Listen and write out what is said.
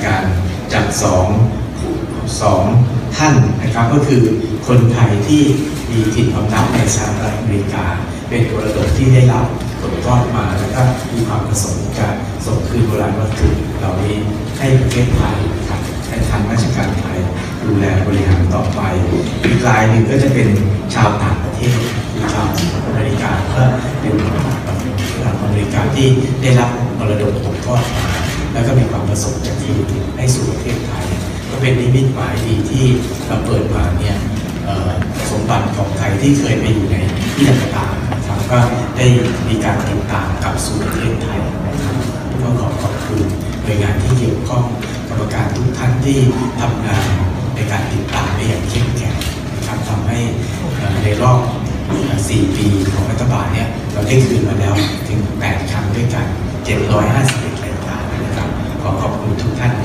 การจัดสองท่านนะครับก็คือคนไทยที่มีถิ่นพำนักในสหรัฐอเมริกาเป็นมรดกที่ได้รับตกทอดมาแล้วก็มีความประสงค์จะส่งคืนโบราณวัตถุเหล่านี้ให้ประเทศไทยนะครับให้ทางราชการไทยดูแลบริหารต่อไปอีกรายหนึ่งก็จะเป็นชาวต่างประเทศคือชาวอเมริกาก็เป็นอเมริกาที่ได้รับมรดกตกทอดมาแล้วก็มีความประสงค์จะคืนให้สู่ประเทศไทยก็เป็นนิมิตหมายดีที่เราเปิดมาเนี่ยสมบัติของไทยที่เคยไปอยู่ในที่ต่างๆนะครับก็ได้มีการติดตามกลับสู่ประเทศไทยนะครับก็ขอบคุณหน่วยงานที่เกี่ยวข้องกรรมการทุกท่านที่ทำงานในการติดตามได้อย่างเข้มแข็งนะครับทำให้ในรอบ4 ปีของรัฐบาลเนี่ยเราได้คืนมาแล้วถึง8 ครั้งด้วยกัน751 รายการนะครับขอบคุณทุกท่าน